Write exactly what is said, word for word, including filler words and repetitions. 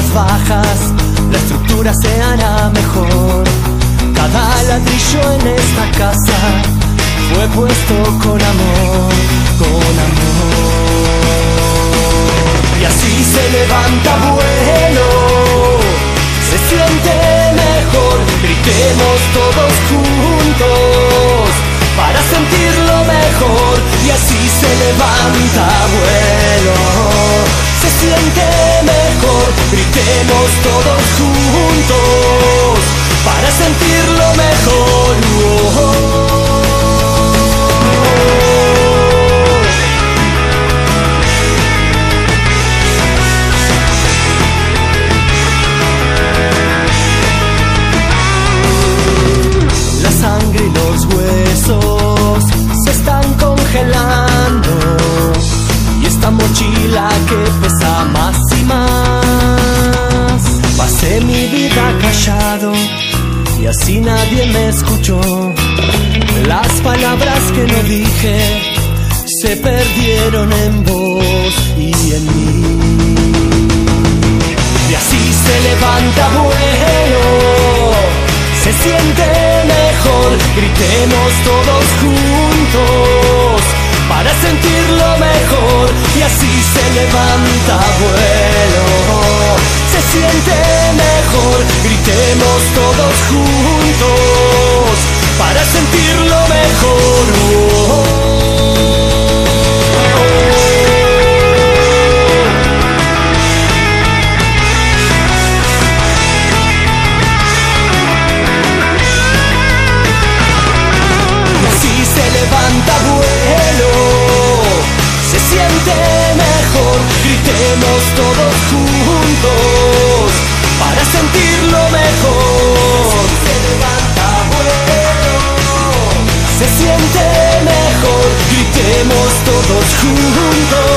más bajas, la estructura se hará mejor. Cada ladrillo en esta casa fue puesto con amor, con amor. Y así se levanta vuelo, se siente mejor. Gritemos todos juntos para sentirlo mejor. Y así se levanta vuelo, se siente mejor. Gritemos todos juntos para sentirlo mejor. Oh, oh, oh. La sangre y los huesos se están congelando, y esta mochila que pesa más y más. Pasé mi vida callado y así nadie me escuchó. Las palabras que no dije se perdieron en vos y en mí. Y así se levanta vuelo, se siente mejor. Gritemos todos juntos para sentirlo mejor. Y así se levanta vuelo, se siente mejor. Gritemos todos juntos para sentirlo mejor. Oh, oh, oh. Y así se levanta vuelo, se siente mejor. Gritemos todos juntos para sentirlo mejor. Se levanta vuelo, se siente mejor. Gritemos todos juntos